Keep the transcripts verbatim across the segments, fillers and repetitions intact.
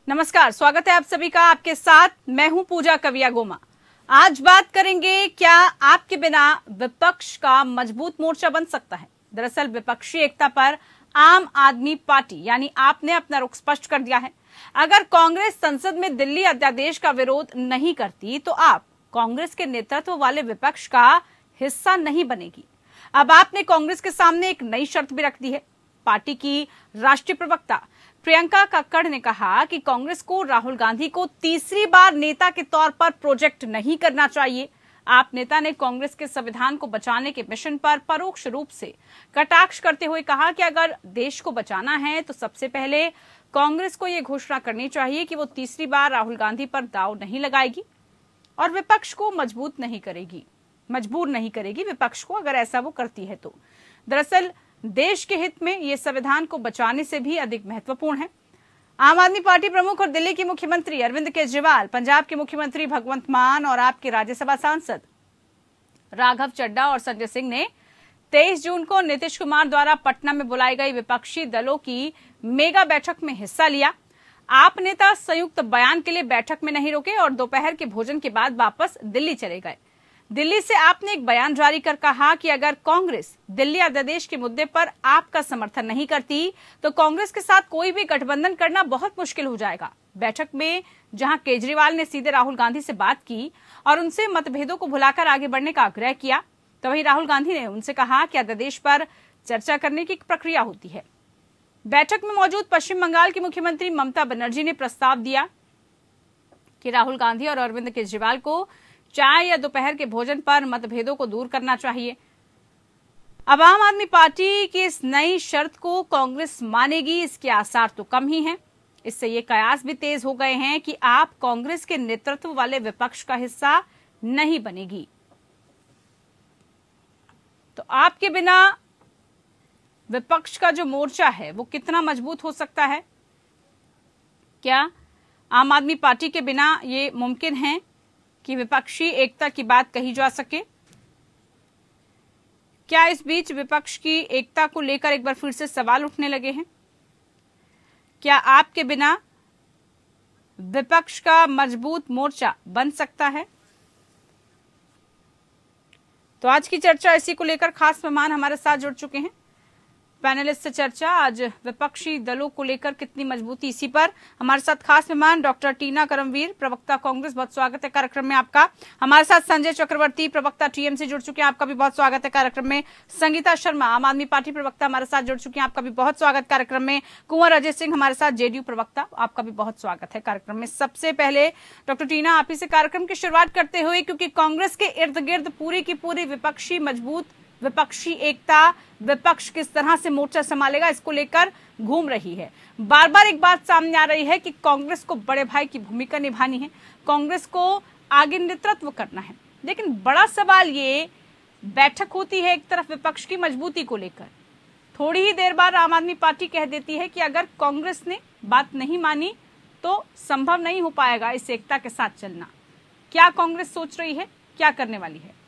नमस्कार, स्वागत है आप सभी का। आपके साथ मैं हूं पूजा कविया गोमा। आज बात करेंगे, क्या आपके बिना विपक्ष का मजबूत मोर्चा बन सकता है। दरअसल विपक्षी एकता पर आम आदमी पार्टी यानी आपने अपना रुख स्पष्ट कर दिया है। अगर कांग्रेस संसद में दिल्ली अध्यादेश का विरोध नहीं करती तो आप कांग्रेस के नेतृत्व वाले विपक्ष का हिस्सा नहीं बनेगी। अब आपने कांग्रेस के सामने एक नई शर्त भी रख दी है। पार्टी की राष्ट्रीय प्रवक्ता प्रियंका कक्कड़ ने कहा कि कांग्रेस को राहुल गांधी को तीसरी बार नेता के तौर पर प्रोजेक्ट नहीं करना चाहिए। आप नेता ने कांग्रेस के संविधान को बचाने के मिशन पर परोक्ष रूप से कटाक्ष करते हुए कहा कि अगर देश को बचाना है तो सबसे पहले कांग्रेस को यह घोषणा करनी चाहिए कि वो तीसरी बार राहुल गांधी पर दांव नहीं लगाएगी और विपक्ष को मजबूत नहीं करेगी, मजबूर नहीं करेगी विपक्ष को, अगर ऐसा वो करती है तो। दरअसल देश के हित में ये संविधान को बचाने से भी अधिक महत्वपूर्ण है। आम आदमी पार्टी प्रमुख और दिल्ली के मुख्यमंत्री अरविंद केजरीवाल, पंजाब के मुख्यमंत्री भगवंत मान और आपके राज्यसभा सांसद राघव चड्ढा और संजय सिंह ने तेईस जून को नीतीश कुमार द्वारा पटना में बुलाई गई विपक्षी दलों की मेगा बैठक में हिस्सा लिया। आप नेता संयुक्त बयान के लिए बैठक में नहीं रुके और दोपहर के भोजन के बाद वापस दिल्ली चले गए। दिल्ली से आपने एक बयान जारी कर कहा कि अगर कांग्रेस दिल्ली अध्यादेश के मुद्दे पर आपका समर्थन नहीं करती तो कांग्रेस के साथ कोई भी गठबंधन करना बहुत मुश्किल हो जाएगा। बैठक में जहां केजरीवाल ने सीधे राहुल गांधी से बात की और उनसे मतभेदों को भुलाकर आगे बढ़ने का आग्रह किया, तो वहीं राहुल गांधी ने उनसे कहा कि अध्यादेश पर चर्चा करने की एक प्रक्रिया होती है। बैठक में मौजूद पश्चिम बंगाल की मुख्यमंत्री ममता बनर्जी ने प्रस्ताव दिया कि राहुल गांधी और अरविंद केजरीवाल को चाय या दोपहर के भोजन पर मतभेदों को दूर करना चाहिए। अब आम आदमी पार्टी की इस नई शर्त को कांग्रेस मानेगी, इसके आसार तो कम ही हैं। इससे ये कयास भी तेज हो गए हैं कि आप कांग्रेस के नेतृत्व वाले विपक्ष का हिस्सा नहीं बनेगी। तो आपके बिना विपक्ष का जो मोर्चा है वो कितना मजबूत हो सकता है? क्या आम आदमी पार्टी के बिना ये मुमकिन है कि विपक्षी एकता की बात कही जा सके? क्या इस बीच विपक्ष की एकता को लेकर एक बार फिर से सवाल उठने लगे हैं? क्या आपके बिना विपक्ष का मजबूत मोर्चा बन सकता है? तो आज की चर्चा इसी को लेकर खास मेहमान हमारे साथ जुड़ चुके हैं। पैनलिस्ट से चर्चा आज विपक्षी दलों को लेकर कितनी मजबूती, इसी पर हमारे साथ खास मेहमान डॉक्टर टीना करमवीर, प्रवक्ता कांग्रेस, बहुत स्वागत है कार्यक्रम में आपका। हमारे साथ संजय चक्रवर्ती, प्रवक्ता टीएमसी जुड़ चुके हैं, आपका भी बहुत स्वागत है कार्यक्रम में। संगीता शर्मा, आम आदमी पार्टी प्रवक्ता, हमारे साथ जुड़ चुके हैं, आपका भी बहुत स्वागत कार्यक्रम में। कुंवर अजय सिंह, हमारे साथ जेडीयू प्रवक्ता, आपका भी बहुत स्वागत है कार्यक्रम में। सबसे पहले डॉक्टर टीना, आप ही से कार्यक्रम की शुरुआत करते हुए, क्योंकि कांग्रेस के इर्द गिर्द पूरी की पूरी विपक्षी मजबूत विपक्षी एकता, विपक्ष किस तरह से मोर्चा संभालेगा, इसको लेकर घूम रही है। बार बार एक बात सामने आ रही है कि कांग्रेस को बड़े भाई की भूमिका निभानी है, कांग्रेस को आगे नेतृत्व करना है। लेकिन बड़ा सवाल ये, बैठक होती है एक तरफ विपक्ष की मजबूती को लेकर, थोड़ी ही देर बाद आम आदमी पार्टी कह देती है कि अगर कांग्रेस ने बात नहीं मानी तो संभव नहीं हो पाएगा इस एकता के साथ चलना। क्या कांग्रेस सोच रही है, क्या करने वाली है?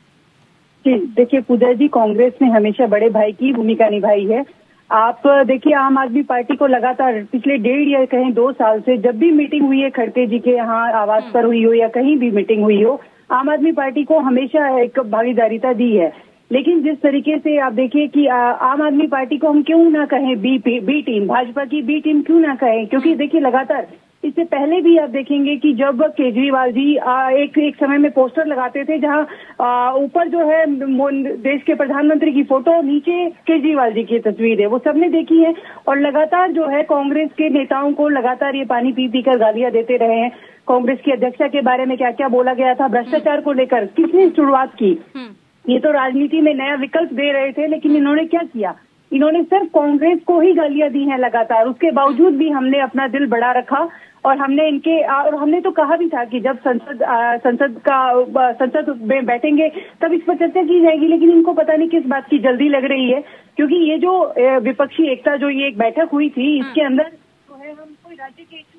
जी देखिए पूजा जी, कांग्रेस ने हमेशा बड़े भाई की भूमिका निभाई है। आप देखिए आम आदमी पार्टी को लगातार पिछले डेढ़ या कहीं दो साल से जब भी मीटिंग हुई है, खड़गे जी के यहाँ आवास पर हुई हो या कहीं भी मीटिंग हुई हो, आम आदमी पार्टी को हमेशा एक भागीदारिता दी है। लेकिन जिस तरीके से आप देखिए कि आम आदमी पार्टी को हम क्यों ना कहें बी बी टीम, भाजपा की बी टीम क्यों ना कहें, क्योंकि देखिए लगातार इससे पहले भी आप देखेंगे कि जब केजरीवाल जी आ, एक एक समय में पोस्टर लगाते थे जहां ऊपर जो है देश के प्रधानमंत्री की फोटो, नीचे केजरीवाल जी की तस्वीर है, वो सबने देखी है। और लगातार जो है कांग्रेस के नेताओं को लगातार ये पानी पी पी कर गालियां देते रहे हैं। कांग्रेस की अध्यक्षा के बारे में क्या क्या बोला गया था, भ्रष्टाचार को लेकर किसने शुरुआत की, ये तो राजनीति में नया विकल्प दे रहे थे, लेकिन इन्होंने क्या किया, इन्होंने सिर्फ कांग्रेस को ही गालियां दी हैं लगातार। उसके बावजूद भी हमने अपना दिल बढ़ा रखा और हमने इनके और हमने तो कहा भी था कि जब संसद संसद का संसद में बैठेंगे तब इस पर चर्चा की जाएगी। लेकिन इनको पता नहीं किस बात की जल्दी लग रही है, क्योंकि ये जो विपक्षी एकता जो ये एक बैठक हुई थी, इसके अंदर जो है हम कोई राज्य के इश्यूज नहीं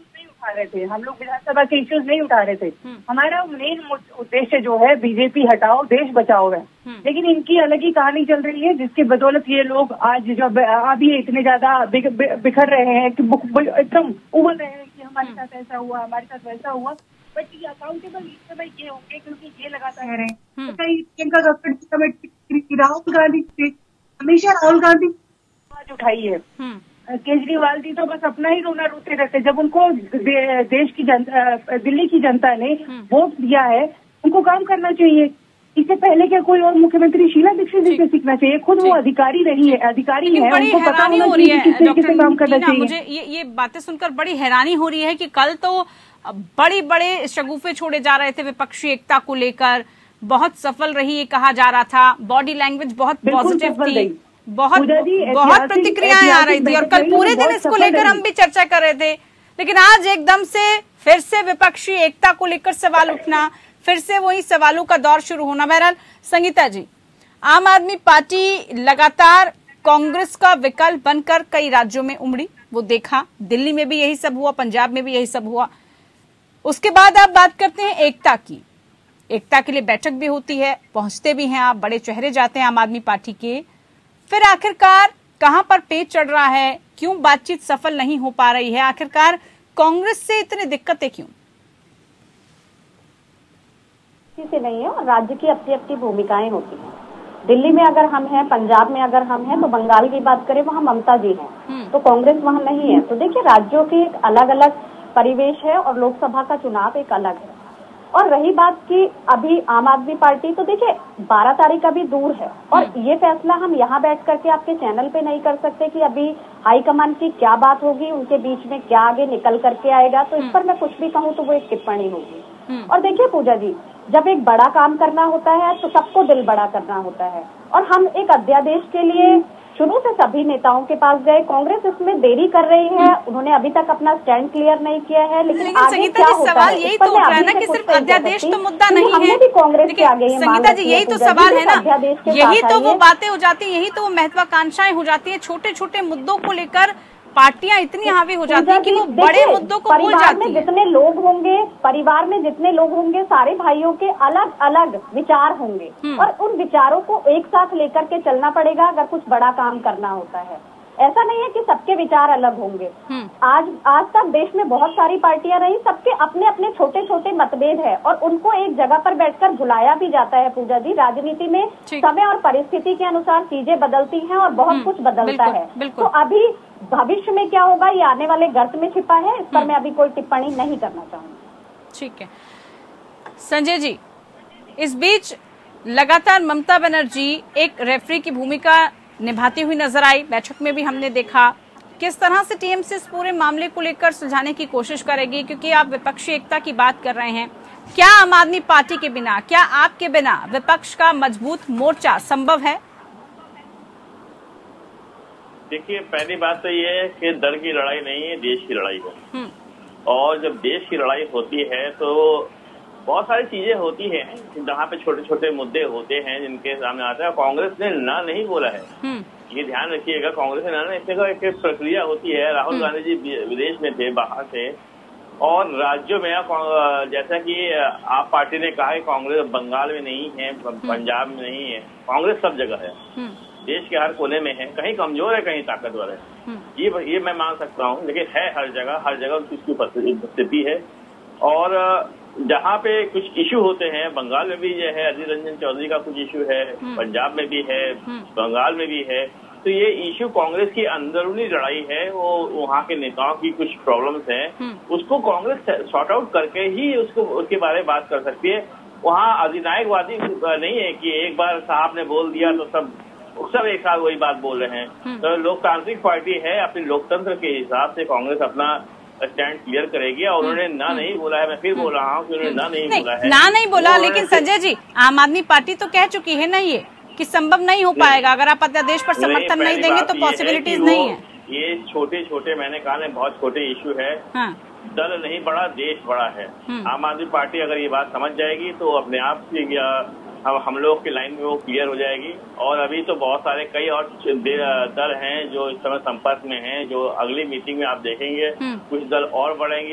उठा रहे थे, हम लोग विधानसभा के इश्यूज नहीं उठा रहे थे। हमारा मेन उद्देश्य जो है बीजेपी हटाओ देश बचाओ है, लेकिन इनकी अलग ही कहानी चल रही है जिसकी बदौलत ये लोग आज जब अभी इतने ज्यादा बिखर रहे हैं कि एकदम उबल रहे हैं कि हमारे साथ ऐसा हुआ, हमारे साथ वैसा हुआ। बट ये अकाउंटेबल इस समय ये होंगे क्योंकि ये लगातार रहे हैं। तो कई प्रियंका गांधी, राहुल गांधी से हमेशा राहुल गांधी आवाज उठाई है। केजरीवाल जी तो बस अपना ही रोना रोते रहते। जब उनको दे, देश की जनता, दिल्ली की जनता ने वोट दिया है, उनको काम करना चाहिए। इससे पहले क्या कोई और मुख्यमंत्री शीला दीक्षित जी से सीखना चाहिए? खुद वो अधिकारी रही है, अधिकारी है, उनको पता होना चाहिए किस तरीके से काम करना चाहिए। मुझे ये ये बातें सुनकर बड़ी हैरानी हो रही है कि कल तो बड़ी बड़े शगुफे छोड़े जा रहे थे विपक्षी एकता को लेकर, बहुत सफल रही ये कहा जा रहा था, बॉडी लैंग्वेज बहुत पॉजिटिव थी, बहुत बहुत प्रतिक्रियाएं आ रही थी और कल पूरे दिन इसको लेकर हम भी चर्चा कर रहे थे। लेकिन आज एकदम से फिर से विपक्षी एकता को लेकर सवाल उठना, फिर से वही सवालों का दौर शुरू होना। बहरहाल संगीता जी, आम आदमी पार्टी लगातार कांग्रेस का विकल्प बनकर कई राज्यों में उमड़ी, वो देखा, दिल्ली में भी यही सब हुआ, पंजाब में भी यही सब हुआ। उसके बाद आप बात करते हैं एकता की। एकता के लिए बैठक भी होती है, पहुंचते भी हैं आप, बड़े चेहरे जाते हैं आम आदमी पार्टी के, फिर आखिरकार कहां पर पेच चढ़ रहा है, क्यों बातचीत सफल नहीं हो पा रही है, आखिरकार कांग्रेस से इतनी दिक्कतें क्यों? से नहीं है और राज्य की अपनी अपनी भूमिकाएं होती हैं। दिल्ली में अगर हम हैं, पंजाब में अगर हम हैं, तो बंगाल की बात करें वहाँ ममता जी हैं, तो कांग्रेस वहाँ नहीं है। तो देखिए राज्यों के एक अलग अलग परिवेश है और लोकसभा का चुनाव एक अलग है। और रही बात की अभी आम आदमी पार्टी, तो देखिए बारह तारीख अभी दूर है और ये फैसला हम यहाँ बैठ करके आपके चैनल पे नहीं कर सकते कि अभी हाईकमान की क्या बात होगी, उनके बीच में क्या आगे निकल करके आएगा। तो इस पर मैं कुछ भी कहूँ तो वो एक टिप्पणी होगी। और देखिए पूजा जी, जब एक बड़ा काम करना होता है तो सबको दिल बड़ा करना होता है और हम एक अध्यादेश के लिए शुरू से सभी नेताओं के पास गए। कांग्रेस इसमें देरी कर रही है, उन्होंने अभी तक अपना स्टैंड क्लियर नहीं किया है। लेकिन, लेकिन आगे क्या होता है, यही तो उठ रहा है ना कि सिर्फ अध्यादेश तो मुद्दा नहीं है। कांग्रेस के आगे संगीता जी, यही तो सवाल है ना, यही तो वो बातें हो जाती है, यही तो वो महत्वाकांक्षाएं हो जाती है। छोटे छोटे मुद्दों को लेकर पार्टियां इतनी हावी हो जाती है कि वो बड़े मुद्दों को भूल जाती है। जितने लोग होंगे, परिवार में जितने लोग होंगे, सारे भाइयों के अलग अलग विचार होंगे और उन विचारों को एक साथ लेकर के चलना पड़ेगा अगर कुछ बड़ा काम करना होता है। ऐसा नहीं है कि सबके विचार अलग होंगे। आज आज तक देश में बहुत सारी पार्टियां रही, सबके अपने अपने छोटे छोटे मतभेद है और उनको एक जगह पर बैठकर बुलाया भी जाता है। पूजा जी, राजनीति में समय और परिस्थिति के अनुसार चीजें बदलती हैं और बहुत कुछ बदलता है। तो अभी भविष्य में क्या होगा ये आने वाले गर्त में छिपा है, इस पर मैं अभी कोई टिप्पणी नहीं करना चाहूंगी। ठीक है संजय जी, इस बीच लगातार ममता बनर्जी एक रेफरी की भूमिका निभाती हुई नजर आई। बैठक में भी हमने देखा किस तरह से टीएमसी इस पूरे मामले को लेकर सुलझाने की कोशिश करेगी, क्योंकि आप विपक्षी एकता की बात कर रहे हैं। क्या आम आदमी पार्टी के बिना, क्या आपके बिना विपक्ष का मजबूत मोर्चा संभव है? देखिए, पहली बात तो ये है कि दल की लड़ाई नहीं है, देश की लड़ाई है। और जब देश की लड़ाई होती है तो बहुत सारी चीजें होती हैं जहाँ पे छोटे छोटे मुद्दे होते हैं जिनके सामने आता है। कांग्रेस ने ना नहीं बोला है, ये ध्यान रखिएगा। कांग्रेस ने ना नहीं, इससे एक प्रक्रिया होती है। राहुल गांधी जी विदेश में थे, बाहर थे, और राज्यों में जैसा कि आप पार्टी ने कहा कि कांग्रेस बंगाल में नहीं है, पंजाब में नहीं है, कांग्रेस सब जगह है, देश के हर कोने में है। कहीं कमजोर है, कहीं ताकतवर है, ये ये मैं मान सकता हूँ, लेकिन है हर जगह, हर जगह उसकी उपस्थिति है। और जहाँ पे कुछ इशू होते हैं, बंगाल में भी जो है अधीर रंजन चौधरी का कुछ इशू है, पंजाब में भी है, बंगाल में भी है, तो ये इशू कांग्रेस की अंदरूनी लड़ाई है। वो वहाँ के नेताओं की कुछ प्रॉब्लम्स हैं, उसको कांग्रेस सॉर्ट आउट करके ही उसको उसके बारे में बात कर सकती है। वहाँ अधिनायकवादी नहीं है कि एक बार साहब ने बोल दिया तो सब सब एक साथ वही बात बोल रहे हैं। तो लोकतांत्रिक पार्टी है, अपने लोकतंत्र के हिसाब से कांग्रेस अपना स्टैंड क्लियर करेगी। और उन्होंने ना नहीं बोला है, मैं फिर बोल रहा हूँ कि उन्होंने ना नहीं, नहीं बोला है, ना नहीं बोला। लेकिन संजय जी, आम आदमी पार्टी तो कह चुकी है ना ये कि संभव नहीं हो पाएगा, अगर आप अध्यादेश पर समर्थन नहीं, नहीं देंगे तो पॉसिबिलिटीज नहीं है। ये छोटे छोटे, मैंने कहा ना, बहुत छोटे इशू है। हाँ। दल नहीं बड़ा, देश बड़ा है। आम आदमी पार्टी अगर ये बात समझ जाएगी तो अपने आप से हम हम लोग की लाइन में वो क्लियर हो जाएगी। और अभी तो बहुत सारे कई और दल हैं जो इस समय संपर्क में हैं, जो अगली मीटिंग में आप देखेंगे कुछ दल और बढ़ेंगे।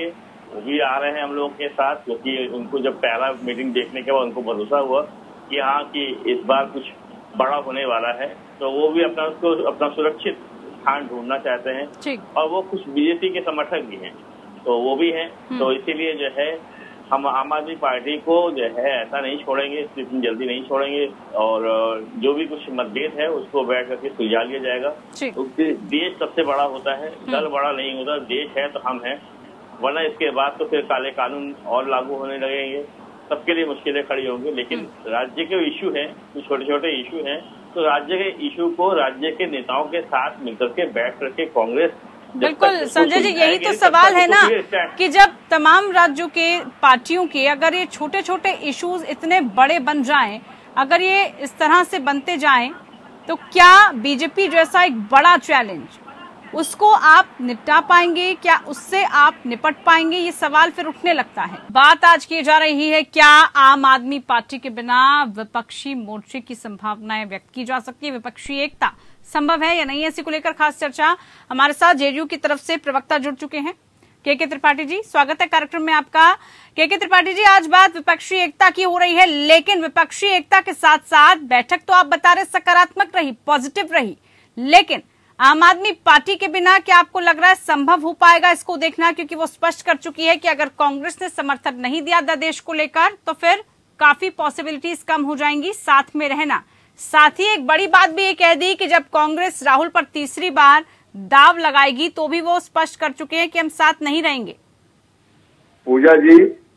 वो भी आ रहे हैं हम लोगों के साथ, क्योंकि उनको जब पहला मीटिंग देखने के बाद उनको भरोसा हुआ कि हाँ कि इस बार कुछ बड़ा होने वाला है, तो वो भी अपना उसको अपना सुरक्षित स्थान ढूंढना चाहते हैं। और वो कुछ बीजेपी के समर्थक भी हैं, तो वो भी हैं। तो इसीलिए जो है हम आम आदमी पार्टी को जो है ऐसा नहीं छोड़ेंगे, इतनी जल्दी नहीं छोड़ेंगे, और जो भी कुछ मतभेद है उसको बैठ करके सुलझा लिया जाएगा। तो देश सबसे बड़ा होता है, दल बड़ा नहीं होता, देश है तो हम हैं, वरना इसके बाद तो फिर काले कानून और लागू होने लगेंगे, सबके लिए मुश्किलें खड़ी होंगी। लेकिन राज्य के इशू हैं, कुछ छोटे छोटे इशू हैं, तो राज्य के इशू को राज्य के नेताओं के साथ मिलकर के बैठ करके कांग्रेस, बिल्कुल संजय जी, यही तो सवाल है ना कि जब तमाम राज्यों के पार्टियों के अगर ये छोटे छोटे इश्यूज इतने बड़े बन जाएं, अगर ये इस तरह से बनते जाएं, तो क्या बीजेपी जैसा एक बड़ा चैलेंज उसको आप निपटा पाएंगे? क्या उससे आप निपट पाएंगे? ये सवाल फिर उठने लगता है। बात आज की जा रही है, क्या आम आदमी पार्टी के बिना विपक्षी मोर्चे की संभावनाएं व्यक्त की जा सकती है? विपक्षी एकता संभव है या नहीं, इसी को लेकर खास चर्चा हमारे साथ जेडीयू की तरफ से प्रवक्ता जुड़ चुके हैं। के के त्रिपाठी जी, स्वागत है कार्यक्रम में आपका। के के त्रिपाठी जी, आज बात विपक्षी एकता की हो रही है, लेकिन विपक्षी एकता के साथ साथ बैठक तो आप बता रहे सकारात्मक रही, पॉजिटिव रही, लेकिन आम आदमी पार्टी के बिना क्या आपको लग रहा है संभव हो पाएगा इसको देखना? क्योंकि वो स्पष्ट कर चुकी है कि अगर कांग्रेस ने समर्थन नहीं दिया अध्यादेश को लेकर तो फिर काफी पॉसिबिलिटीज कम हो जाएंगी साथ में रहना। साथ ही एक बड़ी बात भी ये कह दी कि जब कांग्रेस राहुल पर तीसरी बार दाव लगाएगी तो भी वो स्पष्ट कर चुके हैं कि हम साथ नहीं रहेंगे। पूजा जी,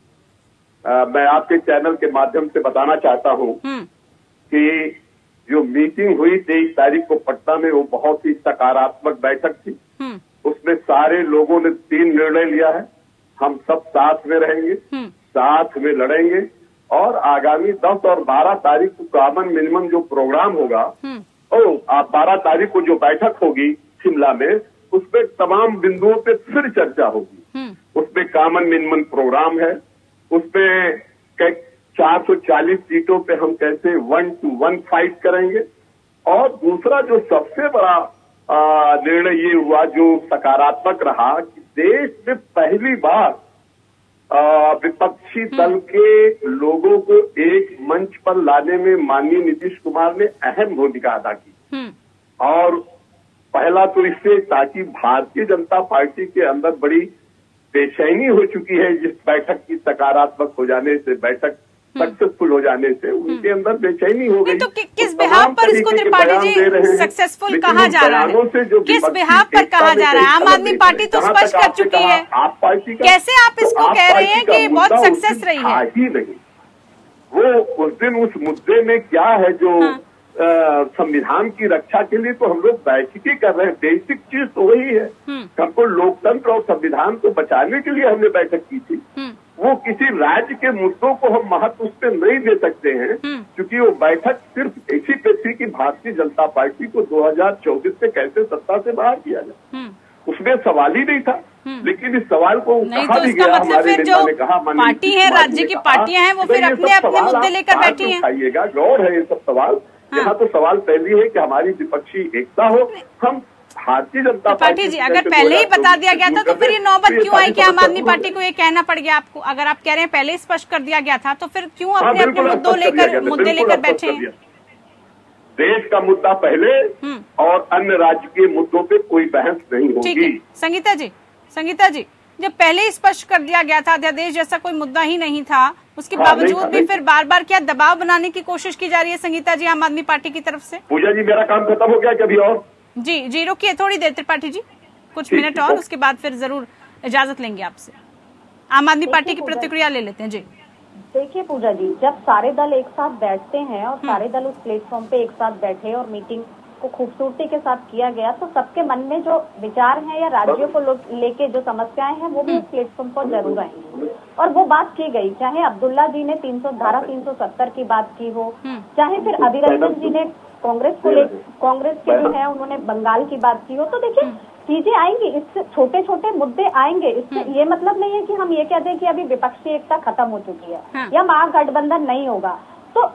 आ, मैं आपके चैनल के माध्यम से बताना चाहता हूँ कि जो मीटिंग हुई तेईस तारीख को पटना में, वो बहुत ही सकारात्मक बैठक थी। उसमें सारे लोगों ने तीन निर्णय लिया है, हम सब साथ में रहेंगे, साथ में लड़ेंगे, और आगामी दस और बारह तारीख को कॉमन मिनिमम जो प्रोग्राम होगा, और बारह तारीख को जो बैठक होगी शिमला में, उसमें तमाम बिंदुओं पे फिर चर्चा होगी। उसमें कॉमन मिनिमम प्रोग्राम है, उसमें चार सौ चालीस सीटों पे हम कैसे वन टू वन फाइट करेंगे, और दूसरा जो सबसे बड़ा निर्णय ये हुआ जो सकारात्मक रहा कि देश में पहली बार विपक्षी दल के लोगों को एक मंच पर लाने में माननीय नीतीश कुमार ने अहम भूमिका अदा की। और पहला तो इससे ताकि भारतीय जनता पार्टी के अंदर बड़ी बेचैनी हो चुकी है, जिस बैठक की सकारात्मक हो जाने से, बैठक सक्सेसफुल हो जाने से उनके अंदर बेचैनी हो गई। तो कि, किस बिहार पर इसको त्रिपाठी जी सक्सेसफुल कहा जा रहा है? किस बिहार पर कहा जा रहा है? आम आदमी पार्टी तो स्पष्ट कर चुकी है, आप पार्टी का, कैसे आप इसको कह रहे हैं कि बहुत सक्सेस रही है? ही नहीं, वो उस दिन उस मुद्दे में क्या है जो संविधान की रक्षा के लिए तो हम लोग बैठकें कर रहे हैं, बेसिक चीज तो वही है। हमको लोकतंत्र और संविधान को बचाने के लिए हमने बैठक की थी। वो किसी राज्य के मुद्दों को हम महत्व उस पर नहीं दे सकते हैं, क्योंकि वो बैठक सिर्फ इसी पे थी कि भारतीय जनता पार्टी को दो हजार चौबीस से कैसे सत्ता से बाहर किया जाए, उसमें सवाल ही नहीं था। लेकिन इस सवाल को कहा भी गया, हमारे नेता ने कहा, पार्टी है, राज्य की पार्टियां हैं, वो फिर अपने अपने मुद्दे लेकर बैठी हैं। उठाइएगा, गौर है ये सब सवाल। यहाँ तो सवाल पहली है कि हमारी विपक्षी एकता हो। हम भारतीय जनता पार्टी जी, अगर पहले ही बता दिया गया था तो फिर ये नौबत क्यों आई कि आम आदमी पार्टी को ये कहना पड़ गया आपको? अगर आप कह रहे हैं पहले ही स्पष्ट कर दिया गया था तो फिर क्यों अपने अपने मुद्दों लेकर मुद्दे लेकर बैठे हैं? देश का मुद्दा पहले और अन्य राज्य के मुद्दों पे कोई बहस नहीं होगी। संगीता जी, संगीता जी, जब पहले ही स्पष्ट कर दिया गया था, अध्यादेश जैसा कोई मुद्दा ही नहीं था, उसके बावजूद भी फिर बार बार क्या दबाव बनाने की कोशिश की जा रही है संगीता जी आम आदमी पार्टी की तरफ से? पूजा जी, मेरा काम खत्म हो गया कभी? और जी जी रुकिए थोड़ी देर त्रिपाठी जी, कुछ मिनट और, उसके बाद फिर जरूर इजाजत लेंगे आपसे। आम आदमी पार्टी की प्रतिक्रिया ले लेते हैं जी। देखिए पूजा जी, जब सारे दल एक साथ बैठते हैं और सारे दल उस प्लेटफॉर्म पे एक साथ बैठे और मीटिंग को खूबसूरती के साथ किया गया, तो सबके मन में जो विचार हैं या राज्यों को लेके जो समस्याएं हैं वो भी उस प्लेटफॉर्म पर जरूर आएंगी और वो बात की गई। चाहे अब्दुल्ला जी ने तीन सौ धारा तीन सौ सत्तर की बात की हो, चाहे फिर अधीर रंजन जी ने कांग्रेस को ले कांग्रेस के जो है उन्होंने बंगाल की बात की हो, तो देखिए चीजें आएंगी, इससे छोटे छोटे मुद्दे आएंगे। इसमें ये मतलब नहीं है कि हम ये कह दें कि अभी विपक्षी एकता खत्म हो चुकी है या महागठबंधन नहीं होगा। तो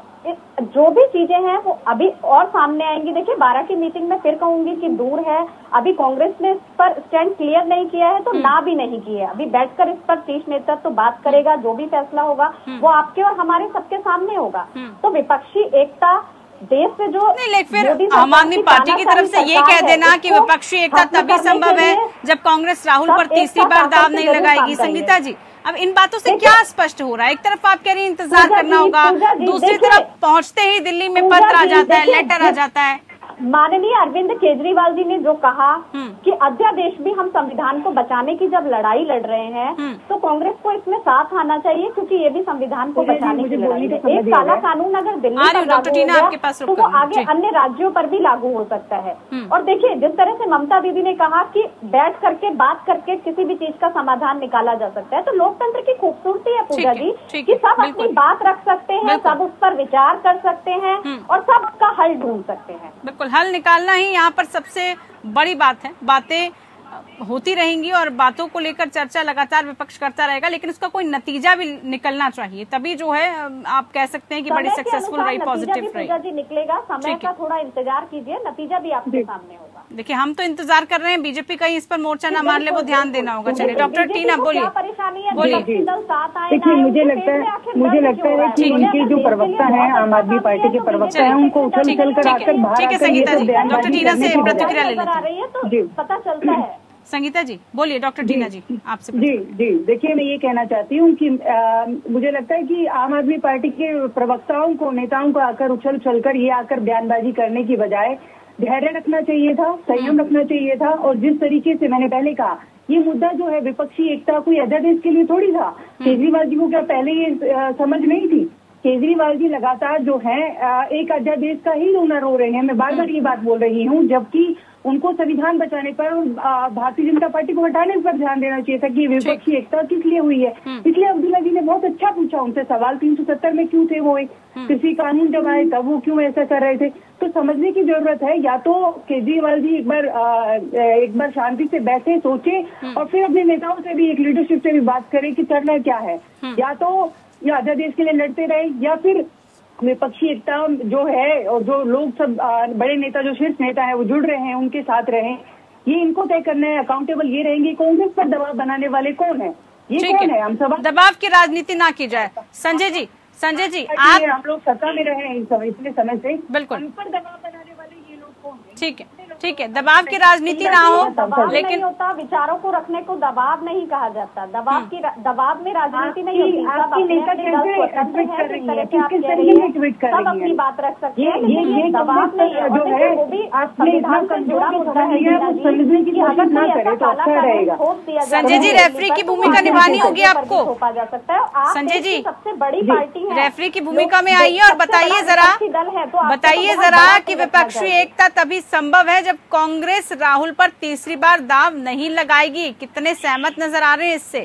जो भी चीजें हैं वो अभी और सामने आएंगी। देखिए बारह की मीटिंग में फिर कहूंगी कि दूर है, अभी कांग्रेस ने इस पर स्टैंड क्लियर नहीं किया है तो ना भी नहीं किया है। अभी बैठकर इस पर शीर्ष नेतृत्व तो बात करेगा, जो भी फैसला होगा वो आपके और हमारे सबके सामने होगा। तो विपक्षी एकता देश से जो नहीं, लेकिन फिर आम आदमी पार्टी की तरफ से ये कह देना कि विपक्षी एकता तभी संभव है जब कांग्रेस राहुल पर तीसरी बार दाव नहीं लगाएगी। संगीता जी, अब इन बातों से क्या स्पष्ट हो रहा है? एक तरफ आप कह रही हैं इंतजार करना होगा, दूसरी तरफ पहुंचते ही दिल्ली में पत्र आ जाता है, लेटर आ जाता है। माननीय अरविंद केजरीवाल जी ने जो कहा कि अध्यादेश भी हम संविधान को बचाने की जब लड़ाई लड़ रहे हैं तो कांग्रेस को इसमें साथ आना चाहिए, क्योंकि ये भी संविधान को बचाने की लड़ाई है। एक काला कानून अगर दिल्ली पर लागू हो गया तो वो आगे अन्य राज्यों पर भी लागू हो सकता है। और देखिए जिस तरह से ममता दीदी ने कहा कि बैठ करके बात करके किसी भी चीज का समाधान निकाला जा सकता है, तो लोकतंत्र की खूबसूरती है पूजा जी कि सब अपनी बात रख सकते हैं, सब उस पर विचार कर सकते हैं और सब उसका हल ढूंढ सकते हैं। बिल्कुल, हल निकालना ही यहाँ पर सबसे बड़ी बात है। बातें होती रहेंगी और बातों को लेकर चर्चा लगातार विपक्ष करता रहेगा, लेकिन उसका कोई नतीजा भी निकलना चाहिए, तभी जो है आप कह सकते हैं कि बड़ी सक्सेसफुल रही, पॉजिटिव रही। जी निकलेगा, समय का थोड़ा इंतजार कीजिए, नतीजा भी आपके सामने होगा। देखिए हम तो इंतजार कर रहे हैं, बीजेपी कहीं इस पर मोर्चा न मार ले, वो ध्यान देना होगा। चलिए डॉक्टर टीना बोलिए। परेशानी है बोलिए। देखिए मुझे लगता है मुझे लगता है कि उनके जो प्रवक्ता है, आम आदमी पार्टी के प्रवक्ता है, उनको उछल उछल कर आकर बाहर ठीक है संगीता जी, डॉक्टर टीना से प्रतिक्रिया ले लेते हैं। तो पता चलता है। संगीता जी बोलिए। डॉक्टर टीना जी आपसे। जी जी देखिए मैं ये कहना चाहती हूँ कि आ, मुझे लगता है कि आम आदमी पार्टी के प्रवक्ताओं को, नेताओं को आकर उछल उछल कर ये आकर बयानबाजी करने की बजाय धैर्य रखना चाहिए था, संयम रखना चाहिए था। और जिस तरीके से मैंने पहले कहा, ये मुद्दा जो है विपक्षी एकता कोई अध्यादेश के लिए थोड़ी था। केजरीवाल जी को क्या पहले ये आ, समझ नहीं थी? केजरीवाल जी लगातार जो है एक अध्यादेश का ही रोना रो रहे हैं। मैं बार बार ये बात बोल रही हूँ, जबकि उनको संविधान बचाने पर और भारतीय जनता पार्टी को हटाने पर ध्यान देना चाहिए था कि विपक्षी एकता किस लिए हुई है। इसलिए अब्दुल्ला जी ने बहुत अच्छा पूछा उनसे सवाल, तीन सौ सत्तर में क्यों थे वो, एक कृषि कानून जब आए तब वो क्यों ऐसा कर रहे थे। तो समझने की जरूरत है, या तो केजरीवाल जी एक बार आ, एक बार शांति से बैठे, सोचे और फिर अपने नेताओं से भी, एक लीडरशिप से भी बात करें कि करना क्या है। या तो या अध्यादेश के लिए लड़ते रहे, या फिर विपक्षी एकता जो है और जो लोग सब बड़े नेता, जो शीर्ष नेता है वो जुड़ रहे हैं, उनके साथ रहे। ये इनको तय करना है, अकाउंटेबल ये रहेंगे। कांग्रेस पर दबाव बनाने वाले कौन है? ये कौन है? हम सब दबाव की राजनीति ना की जाए। संजय जी, संजय जी आप, हम लोग सत्ता में रहे हैं इतने समय से, बिल्कुल हम पर दबाव बनाने वाले ये लोग कौन है? ठीक है, ठीक है, दबाव की राजनीति ना हो, लेकिन होता विचारों को रखने को दबाव नहीं कहा जाता। दबाव की दबाव में राजनीति नहीं होती। सब अपनी अपनी बात रख सकते हैं, लेकिन ये दबाव नहीं है। जो है वो भी संविधान से जुड़ा मुद्दा है, समझने की अगर ना करे तो अच्छा रहेगा। संजय जी रेफरी की भूमिका निभानी होगी आपको। थोपा जा सकता है। संजय जी सबसे बड़ी पार्टी है, रेफरी की भूमिका में आइए और बताइए जरा, बताइए जरा कि विपक्षी एकता तभी संभव है जब कांग्रेस राहुल पर तीसरी बार दाव नहीं लगाएगी। कितने सहमत नजर आ रहे हैं इससे?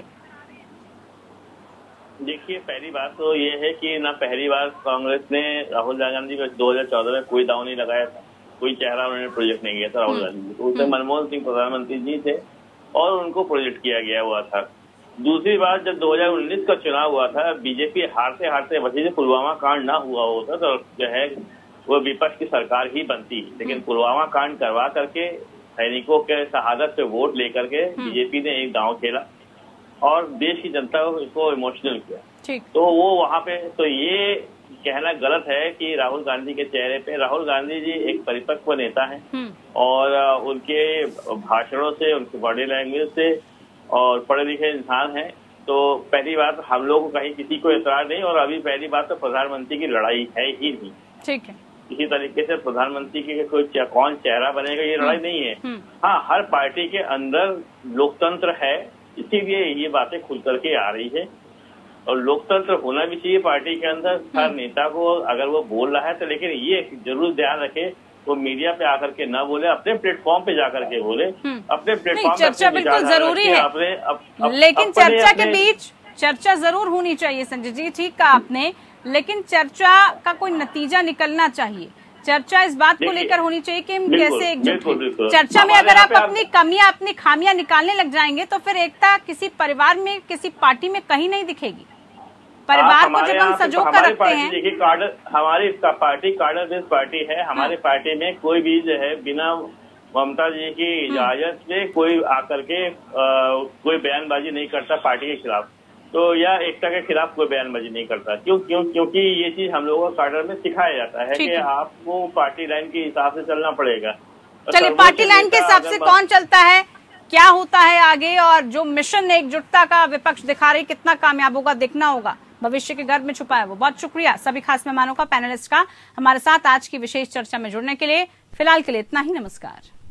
देखिए पहली बात तो ये है कि ना पहली बार कांग्रेस ने राहुल गांधी को दो हजार चौदह में कोई दाव नहीं लगाया था, कोई चेहरा उन्होंने प्रोजेक्ट नहीं किया था राहुल गांधी को। उसमें मनमोहन सिंह प्रधानमंत्री जी थे और उनको प्रोजेक्ट किया गया हुआ था। दूसरी बार जब दो हजार उन्नीस का चुनाव हुआ था, बीजेपी हारते हारते वजह से पुलवामा कांड ना हुआ होता तो जो है वो विपक्ष की सरकार ही बनती। लेकिन पुलवामा कांड करवा करके सैनिकों के शहादत पे वोट लेकर के बीजेपी ने एक दांव खेला और देश की जनता को इसको इमोशनल किया। तो वो वहां पे, तो ये कहना गलत है कि राहुल गांधी के चेहरे पे, राहुल गांधी जी एक परिपक्व नेता हैं और उनके भाषणों से, उनके बॉडी लैंग्वेज से और पढ़े लिखे इंसान हैं। तो पहली बात हम लोग को कहीं किसी को एतराज नहीं, और अभी पहली बात तो प्रधानमंत्री की लड़ाई है ही नहीं। ठीक है, इसी तरीके से प्रधानमंत्री के कोई कौन चेहरा बनेगा ये लड़ाई नहीं है। हाँ, हर पार्टी के अंदर लोकतंत्र है, इसीलिए ये बातें खुल करके आ रही है और लोकतंत्र होना भी चाहिए पार्टी के अंदर। हर नेता को अगर वो बोल रहा है तो, लेकिन ये जरूर ध्यान रखे वो मीडिया पे आकर के न बोले, अपने प्लेटफॉर्म पे जाकर के बोले। अपने प्लेटफॉर्म पे चर्चा बिल्कुल जरूरी है, अपने, अप, अप, लेकिन अपने, चर्चा अपने, के बीच चर्चा जरूर होनी चाहिए। संजय जी ठीक कहा आपने, लेकिन चर्चा का कोई नतीजा निकलना चाहिए। चर्चा इस बात को लेकर होनी चाहिए कि हम कैसे एकजुट हैं। चर्चा में अगर आप अपनी कमियां, अपनी खामियां निकालने लग जाएंगे तो फिर एकता किसी परिवार में, किसी पार्टी में कहीं नहीं दिखेगी। परिवार को जब हम सजो कर रखते हैं। देखिए कार्डर, हमारी पार्टी कार्डर बेस्ड पार्टी है। हमारी पार्टी में कोई भी जो है बिना ममता जी की इजाजत से कोई आकर के आ, कोई बयानबाजी नहीं करता पार्टी के खिलाफ, तो या एकता के खिलाफ कोई बयानबाजी नहीं करता। क्यों क्यों क्योंकि ये चीज हम लोगों को कार्डर में सिखाया जाता है कि आपको पार्टी लाइन के हिसाब से चलना पड़ेगा। चलिए, पार्टी लाइन के हिसाब से कौन चलता है, क्या होता है आगे, और जो मिशन एकजुटता का विपक्ष दिखा रही कितना कामयाब होगा देखना होगा। भविष्य के गर्भ में छुपा है वो। बहुत शुक्रिया सभी खास मेहमानों का, पैनलिस्ट का हमारे साथ आज की विशेष चर्चा में जुड़ने के लिए। फिलहाल के लिए इतना ही, नमस्कार।